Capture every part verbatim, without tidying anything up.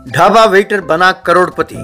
Dhaba waiter बना करोड़पति।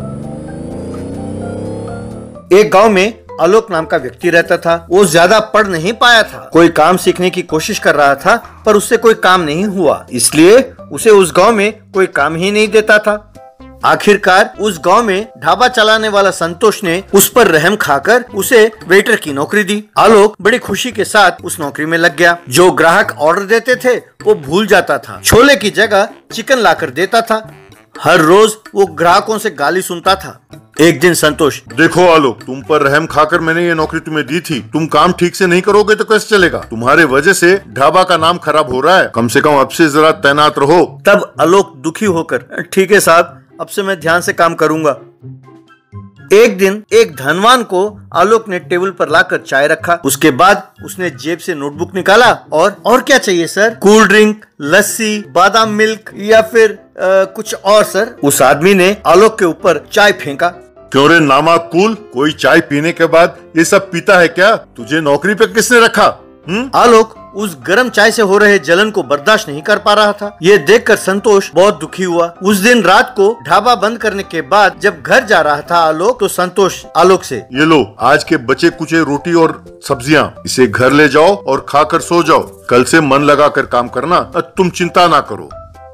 एक गांव में आलोक नाम का व्यक्ति रहता था। वो ज्यादा पढ़ नहीं पाया था, कोई काम सीखने की कोशिश कर रहा था पर उससे कोई काम नहीं हुआ, इसलिए उसे उस गांव में कोई काम ही नहीं देता था। आखिरकार उस गांव में ढाबा चलाने वाला संतोष ने उस पर रहम खाकर उसे वेटर की नौकरी दी। आलोक बड़ी खुशी के साथ उस नौकरी में लग गया। जो ग्राहक ऑर्डर देते थे वो भूल जाता था, छोले की जगह चिकन लाकर देता था। हर रोज वो ग्राहकों से गाली सुनता था। एक दिन संतोष, देखो आलोक, तुम पर रहम खाकर मैंने ये नौकरी तुम्हें दी थी, तुम काम ठीक से नहीं करोगे तो कैसे चलेगा? तुम्हारे वजह से ढाबा का नाम खराब हो रहा है, कम से कम अब से जरा तैनात रहो। तब आलोक दुखी होकर, ठीक है साहब, अब से मैं ध्यान से काम करूंगा। एक दिन एक धनवान को आलोक ने टेबल पर लाकर चाय रखा। उसके बाद उसने जेब से नोटबुक निकाला और और क्या चाहिए सर? कूल ड्रिंक, लस्सी, बादाम मिल्क या फिर आ, कुछ और सर? उस आदमी ने आलोक के ऊपर चाय फेंका। क्यों रे नामाकूल, कोई चाय पीने के बाद ये सब पीता है क्या? तुझे नौकरी पे किसने रखा? हुँ? आलोक उस गर्म चाय से हो रहे जलन को बर्दाश्त नहीं कर पा रहा था। ये देखकर संतोष बहुत दुखी हुआ। उस दिन रात को ढाबा बंद करने के बाद जब घर जा रहा था आलोक, तो संतोष आलोक से, ये लो आज के बचे कुचे रोटी और सब्जियां, इसे घर ले जाओ और खाकर सो जाओ। कल से मन लगा कर काम करना, तुम चिंता ना करो।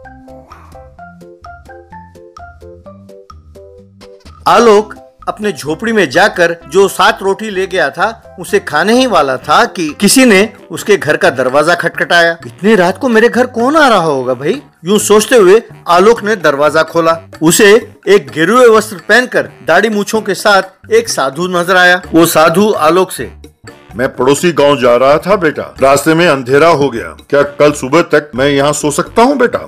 आलोक अपने झोपड़ी में जाकर जो सात रोटी ले गया था उसे खाने ही वाला था कि किसी ने उसके घर का दरवाजा खटखटाया। इतनी रात को मेरे घर कौन आ रहा होगा भाई? यूं सोचते हुए आलोक ने दरवाजा खोला। उसे एक गेरुए वस्त्र पहनकर दाढ़ी मूछों के साथ एक साधु नजर आया। वो साधु आलोक से, मैं पड़ोसी गांव जा रहा था बेटा, रास्ते में अंधेरा हो गया, क्या कल सुबह तक मैं यहाँ सो सकता हूँ बेटा?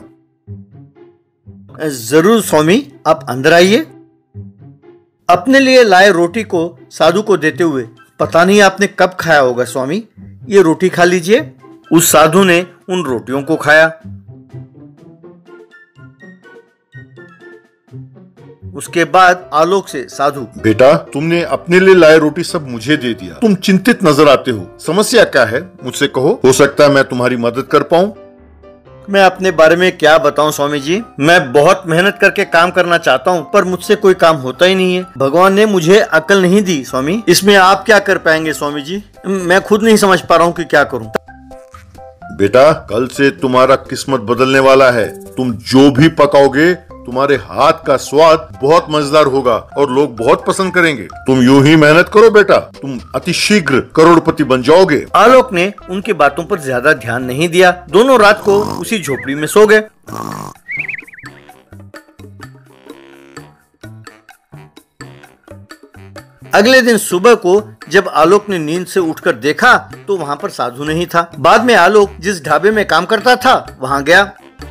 जरूर स्वामी, आप अंदर आइए। अपने लिए लाए रोटी को साधु को देते हुए, पता नहीं आपने कब खाया होगा स्वामी, ये रोटी खा लीजिए। उस साधु ने उन रोटियों को खाया। उसके बाद आलोक से साधु, बेटा तुमने अपने लिए लाए रोटी सब मुझे दे दिया, तुम चिंतित नजर आते हो, समस्या क्या है मुझसे कहो, हो सकता है मैं तुम्हारी मदद कर पाऊं। मैं अपने बारे में क्या बताऊं स्वामी जी, मैं बहुत मेहनत करके काम करना चाहता हूं पर मुझसे कोई काम होता ही नहीं है। भगवान ने मुझे अकल नहीं दी स्वामी, इसमें आप क्या कर पाएंगे स्वामी जी? मैं खुद नहीं समझ पा रहा हूं कि क्या करूं। बेटा कल से तुम्हारा किस्मत बदलने वाला है, तुम जो भी पकाओगे तुम्हारे हाथ का स्वाद बहुत मजेदार होगा और लोग बहुत पसंद करेंगे। तुम यूं ही मेहनत करो बेटा, तुम अतिशीघ्र करोड़पति बन जाओगे। आलोक ने उनकी बातों पर ज्यादा ध्यान नहीं दिया। दोनों रात को उसी झोपड़ी में सो गए। अगले दिन सुबह को जब आलोक ने नींद से उठकर देखा तो वहाँ पर साधु नहीं था। बाद में आलोक जिस ढाबे में काम करता था वहाँ गया।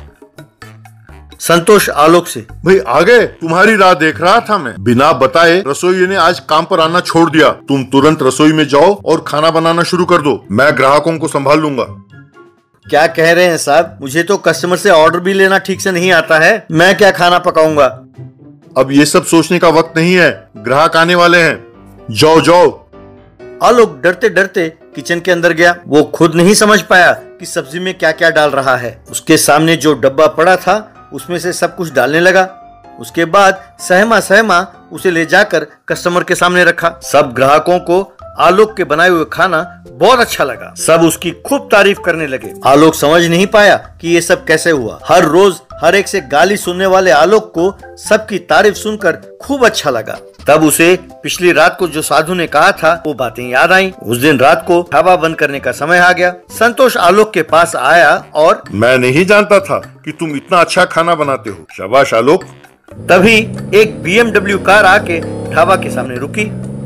संतोष आलोक से, भाई आ गए, तुम्हारी राह देख रहा था मैं। बिना बताए रसोई ने आज काम पर आना छोड़ दिया, तुम तुरंत रसोई में जाओ और खाना बनाना शुरू कर दो, मैं ग्राहकों को संभाल लूंगा। क्या कह रहे हैं साहब, मुझे तो कस्टमर से ऑर्डर भी लेना ठीक से नहीं आता है, मैं क्या खाना पकाऊंगा? अब ये सब सोचने का वक्त नहीं है, ग्राहक आने वाले हैं, जाओ जाओ। आलोक डरते डरते किचन के अंदर गया। वो खुद नहीं समझ पाया कि सब्जी में क्या क्या डाल रहा है। उसके सामने जो डब्बा पड़ा था उसमें से सब कुछ डालने लगा। उसके बाद सहमा सहमा उसे ले जाकर कस्टमर के सामने रखा। सब ग्राहकों को आलोक के बनाए हुए खाना बहुत अच्छा लगा। सब उसकी खूब तारीफ करने लगे। आलोक समझ नहीं पाया कि ये सब कैसे हुआ। हर रोज हर एक से गाली सुनने वाले आलोक को सबकी तारीफ सुनकर खूब अच्छा लगा। तब उसे पिछली रात को जो साधु ने कहा था वो बातें याद आई। उस दिन रात को ढाबा बंद करने का समय आ गया। संतोष आलोक के पास आया और, मैं नहीं जानता था कि तुम इतना अच्छा खाना बनाते हो, शाबाश आलोक। तभी एक बी एम डब्ल्यू कार आके ढाबा के सामने रुकी।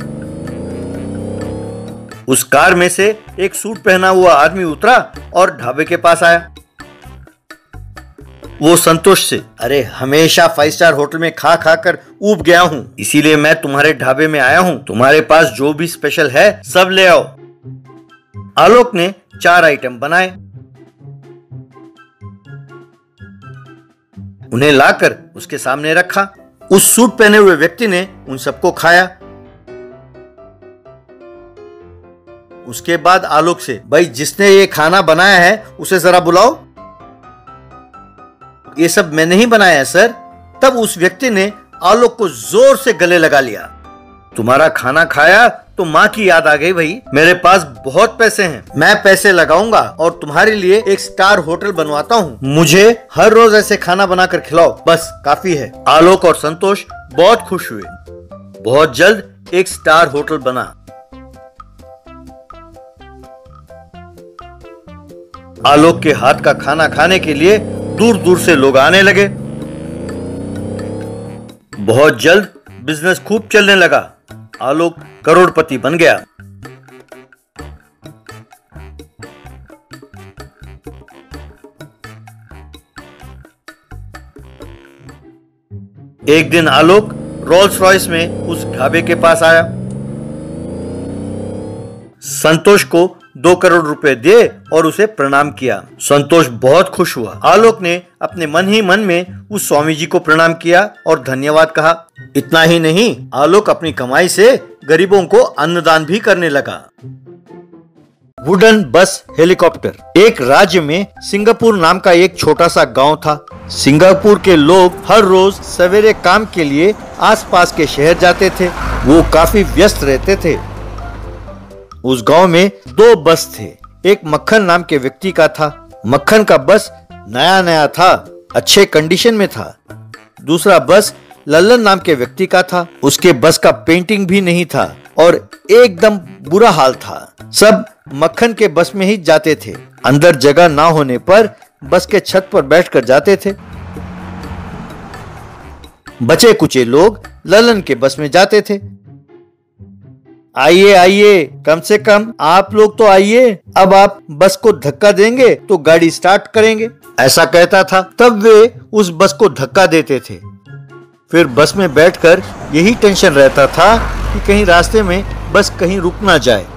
उस कार में से एक सूट पहना हुआ आदमी उतरा और ढाबे के पास आया। वो संतोष से, अरे हमेशा फाइव स्टार होटल में खा खा कर ऊब गया हूँ, इसीलिए मैं तुम्हारे ढाबे में आया हूँ, तुम्हारे पास जो भी स्पेशल है सब ले आओ। आलोक ने चार आइटम बनाए, उन्हें लाकर उसके सामने रखा। उस सूट पहने हुए व्यक्ति ने उन सबको खाया। उसके बाद आलोक से, भाई जिसने ये खाना बनाया है उसे जरा बुलाओ। ये सब मैंने ही बनाया है सर, तब उस व्यक्ति ने आलोक को जोर से गले लगा लिया। तुम्हारा खाना खाया तो माँ की याद आ गई भाई। मेरे पास बहुत पैसे हैं, मैं पैसे लगाऊंगा और तुम्हारे लिए एक स्टार होटल बनवाता हूँ। मुझे हर रोज ऐसे खाना बनाकर खिलाओ, बस काफी है। आलोक और संतोष बहुत खुश हुए। बहुत जल्द एक स्टार होटल बना। आलोक के हाथ का खाना खाने के लिए दूर दूर से लोग आने लगे। बहुत जल्द बिजनेस खूब चलने लगा। आलोक करोड़पति बन गया। एक दिन आलोक रोल्स रॉयस में उस ढाबे के पास आया। संतोष को दो करोड़ रुपए दिए और उसे प्रणाम किया। संतोष बहुत खुश हुआ। आलोक ने अपने मन ही मन में उस स्वामी जी को प्रणाम किया और धन्यवाद कहा। इतना ही नहीं, आलोक अपनी कमाई से गरीबों को अन्नदान भी करने लगा। वुडन बस हेलीकॉप्टर। एक राज्य में सिंगापुर नाम का एक छोटा सा गांव था। सिंगापुर के लोग हर रोज सवेरे काम के लिए आसपास के शहर जाते थे। वो काफी व्यस्त रहते थे। उस गांव में दो बस थे। एक मक्खन नाम के व्यक्ति का था। मक्खन का बस नया नया था, अच्छे कंडीशन में था। दूसरा बस लल्लन नाम के व्यक्ति का था। उसके बस का पेंटिंग भी नहीं था और एकदम बुरा हाल था। सब मक्खन के बस में ही जाते थे। अंदर जगह ना होने पर बस के छत पर बैठकर जाते थे। बचे कुचे लोग लल्लन के बस में जाते थे। आइए आइए, कम से कम आप लोग तो आइए, अब आप बस को धक्का देंगे तो गाड़ी स्टार्ट करेंगे, ऐसा कहता था। तब वे उस बस को धक्का देते थे। फिर बस में बैठकर यही टेंशन रहता था कि कहीं रास्ते में बस कहीं रुक ना जाए।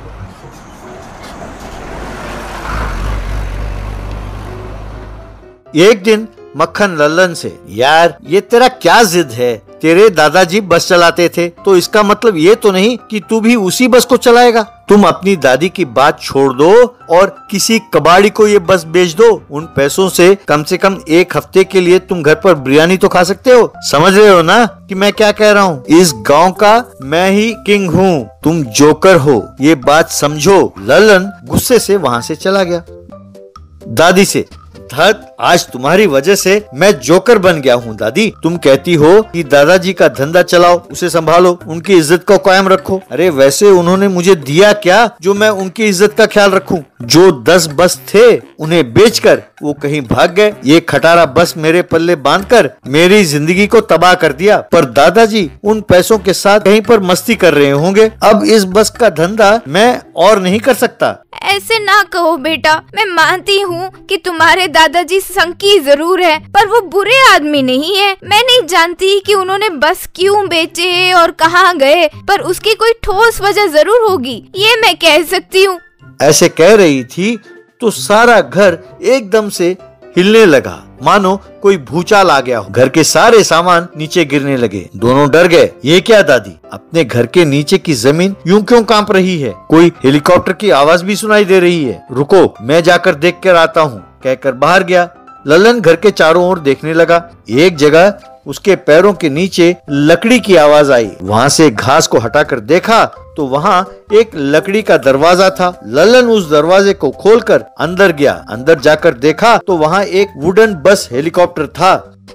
एक दिन मक्खन लल्लन से, यार ये तेरा क्या जिद है? तेरे दादाजी बस चलाते थे तो इसका मतलब ये तो नहीं कि तू भी उसी बस को चलाएगा। तुम अपनी दादी की बात छोड़ दो और किसी कबाड़ी को ये बस बेच दो। उन पैसों से कम से कम एक हफ्ते के लिए तुम घर पर बिरयानी तो खा सकते हो। समझ रहे हो ना कि मैं क्या कह रहा हूँ? इस गांव का मैं ही किंग हूँ, तुम जोकर हो, ये बात समझो। लल्लन गुस्से से वहाँ से चला गया। दादी से, धत, आज तुम्हारी वजह से मैं जोकर बन गया हूँ दादी। तुम कहती हो कि दादाजी का धंधा चलाओ, उसे संभालो, उनकी इज्जत को कायम रखो। अरे वैसे उन्होंने मुझे दिया क्या जो मैं उनकी इज्जत का ख्याल रखूं? जो दस बस थे उन्हें बेचकर वो कहीं भाग गए। ये खटारा बस मेरे पल्ले बांधकर मेरी जिंदगी को तबाह कर दिया। पर दादाजी उन पैसों के साथ कहीं पर मस्ती कर रहे होंगे। अब इस बस का धंधा मैं और नहीं कर सकता। ऐसे ना कहो बेटा, मैं मानती हूँ कि तुम्हारे दादाजी संकी जरूर है, पर वो बुरे आदमी नहीं है। मैं नहीं जानती कि उन्होंने बस क्यों बेचे और कहाँ गए, पर उसकी कोई ठोस वजह जरूर होगी, ये मैं कह सकती हूँ। ऐसे कह रही थी तो सारा घर एकदम से हिलने लगा, मानो कोई भूचाल आ गया हो। घर के सारे सामान नीचे गिरने लगे। दोनों डर गए। ये क्या दादी, अपने घर के नीचे की जमीन यूं क्यों कांप रही है? कोई हेलीकॉप्टर की आवाज भी सुनाई दे रही है। रुको, मैं जाकर देख कर आता हूँ, कहकर बाहर गया। लल्लन घर के चारों ओर देखने लगा। एक जगह उसके पैरों के नीचे लकड़ी की आवाज आई। वहाँ से घास को हटाकर देखा तो वहाँ एक लकड़ी का दरवाजा था। लल्लन उस दरवाजे को खोलकर अंदर गया। अंदर जाकर देखा तो वहाँ एक वुडन बस हेलीकॉप्टर था।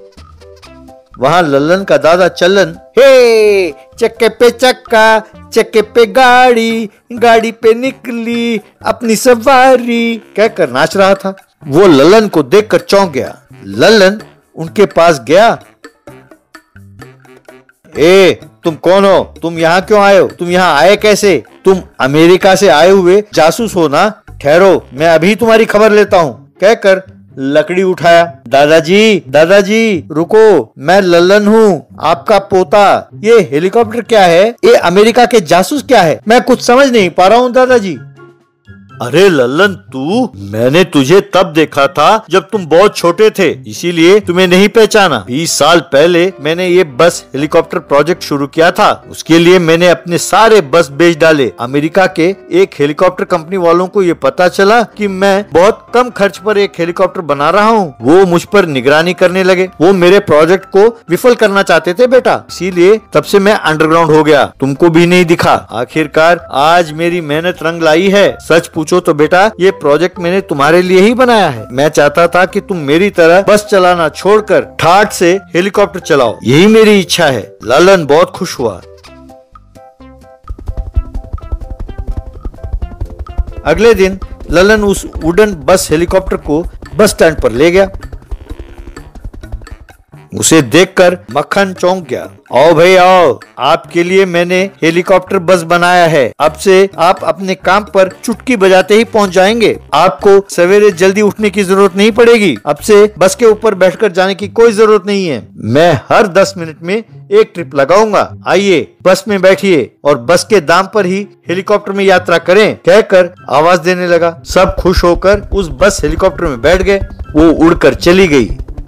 वहाँ लल्लन का दादा चलन, हे चक्के पे चक्का, चक्के पे गाड़ी, गाड़ी पे निकली अपनी सवारी, कहकर नाच रहा था। वो लल्लन को देखकर चौंक गया। लल्लन उनके पास गया। ए, तुम कौन हो? तुम यहाँ क्यों आए हो? तुम यहाँ आए कैसे? तुम अमेरिका से आए हुए जासूस हो ना? ठहरो, मैं अभी तुम्हारी खबर लेता हूँ, कहकर लकड़ी उठाया। दादाजी, दादाजी रुको, मैं लल्लन हूँ, आपका पोता। ये हेलीकॉप्टर क्या है? ये अमेरिका के जासूस क्या है? मैं कुछ समझ नहीं पा रहा हूँ दादाजी। अरे लल्लन तू, मैंने तुझे तब देखा था जब तुम बहुत छोटे थे, इसीलिए तुम्हें नहीं पहचाना। बीस साल पहले मैंने ये बस हेलीकॉप्टर प्रोजेक्ट शुरू किया था। उसके लिए मैंने अपने सारे बस बेच डाले। अमेरिका के एक हेलीकॉप्टर कंपनी वालों को ये पता चला कि मैं बहुत कम खर्च पर एक हेलीकॉप्टर बना रहा हूँ। वो मुझ पर निगरानी करने लगे। वो मेरे प्रोजेक्ट को विफल करना चाहते थे बेटा, इसीलिए तब से मैं अंडरग्राउंड हो गया, तुमको भी नहीं दिखा। आखिरकार आज मेरी मेहनत रंग लाई है। सच पूछो तो बेटा, ये प्रोजेक्ट मैंने तुम्हारे लिए ही बनाया है। मैं चाहता था कि तुम मेरी तरह बस चलाना छोड़कर ठाठ से हेलीकॉप्टर चलाओ, यही मेरी इच्छा है। ललन बहुत खुश हुआ। अगले दिन ललन उस वुडन बस हेलीकॉप्टर को बस स्टैंड पर ले गया। उसे देखकर मक्खन चौंक गया। आओ भाई आओ, आपके लिए मैंने हेलीकॉप्टर बस बनाया है। अब से आप अपने काम पर चुटकी बजाते ही पहुंच जाएंगे। आपको सवेरे जल्दी उठने की जरूरत नहीं पड़ेगी। अब से बस के ऊपर बैठकर जाने की कोई जरूरत नहीं है। मैं हर दस मिनट में एक ट्रिप लगाऊंगा। आइए बस में बैठिए और बस के दाम पर ही हेलीकॉप्टर में यात्रा करें, कहकर आवाज देने लगा। सब खुश होकर उस बस हेलीकॉप्टर में बैठ गए। वो उड़कर चली गई।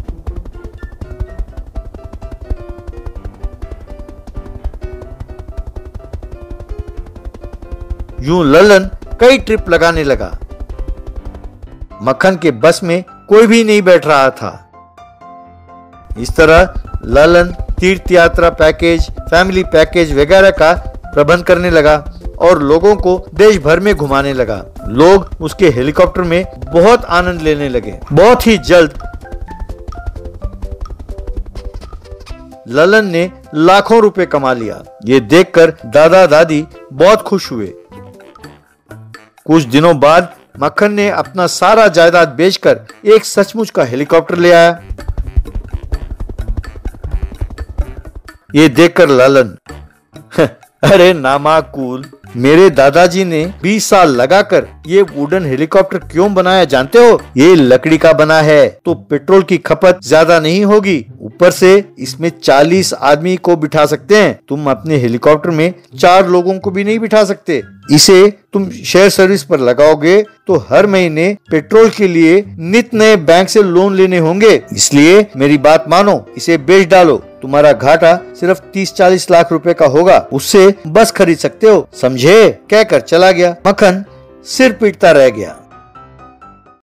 यूं ललन कई ट्रिप लगाने लगा। मक्खन के बस में कोई भी नहीं बैठ रहा था। इस तरह ललन तीर्थ यात्रा पैकेज, फैमिली पैकेज वगैरह का प्रबंध करने लगा और लोगों को देश भर में घुमाने लगा। लोग उसके हेलीकॉप्टर में बहुत आनंद लेने लगे। बहुत ही जल्द ललन ने लाखों रुपए कमा लिया। ये देखकर दादा दादी बहुत खुश हुए। कुछ दिनों बाद मक्खन ने अपना सारा जायदाद बेचकर एक सचमुच का हेलीकॉप्टर ले आया। ये देखकर ललन, अरे नामाकूल, मेरे दादाजी ने बीस साल लगाकर ये वुडन हेलीकॉप्टर क्यों बनाया जानते हो? ये लकड़ी का बना है तो पेट्रोल की खपत ज्यादा नहीं होगी। ऊपर से इसमें चालीस आदमी को बिठा सकते हैं। तुम अपने हेलीकॉप्टर में चार लोगों को भी नहीं बिठा सकते। इसे तुम शेयर सर्विस पर लगाओगे तो हर महीने पेट्रोल के लिए नित नए बैंक से लोन लेने होंगे। इसलिए मेरी बात मानो, इसे बेच डालो। तुम्हारा घाटा सिर्फ तीस चालीस लाख रुपए का होगा। उससे बस खरीद सकते हो, समझे? कहकर चला गया। मक्खन सिर पीटता रह गया।